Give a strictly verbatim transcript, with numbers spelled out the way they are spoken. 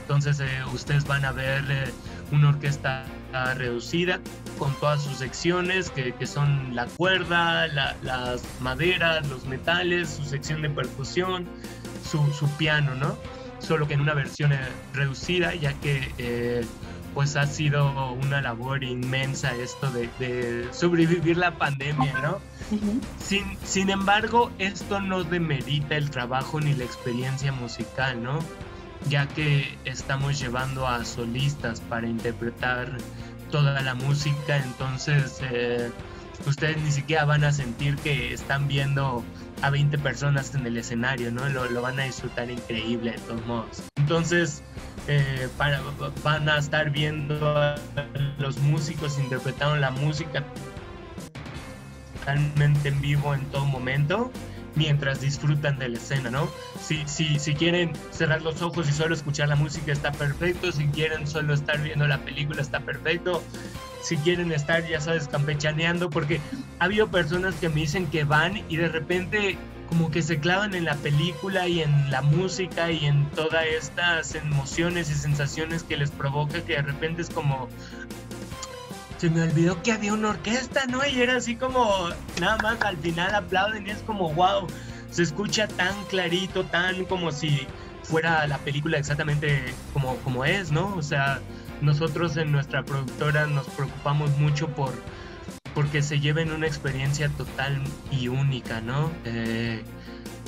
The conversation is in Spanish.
Entonces eh, ustedes van a ver eh, una orquesta reducida con todas sus secciones que, que son la cuerda, la, las maderas, los metales, su sección de percusión, su, su piano, ¿no? Solo que en una versión eh, reducida, ya que eh, pues ha sido una labor inmensa esto de, de sobrevivir la pandemia, ¿no? Uh-huh. Sin, sin embargo, esto no demerita el trabajo ni la experiencia musical, ¿no? Ya que estamos llevando a solistas para interpretar toda la música, entonces eh, ustedes ni siquiera van a sentir que están viendo a veinte personas en el escenario, ¿no? Lo, lo van a disfrutar increíble de todos modos. Entonces eh, para, van a estar viendo a los músicos interpretando la música totalmente en vivo en todo momento, mientras disfrutan de la escena, ¿no? Si, si, si quieren cerrar los ojos y solo escuchar la música, está perfecto. Si quieren solo estar viendo la película, está perfecto. Si quieren estar, ya sabes, campechaneando, porque ha habido personas que me dicen que van y de repente como que se clavan en la película y en la música y en todas estas emociones y sensaciones que les provoca, que de repente es como... se me olvidó que había una orquesta, ¿no? Y era así como, nada más al final aplauden y es como, wow, se escucha tan clarito, tan como si fuera la película exactamente como, como es, ¿no? O sea, nosotros en nuestra productora nos preocupamos mucho por porque se lleven una experiencia total y única, ¿no? Eh,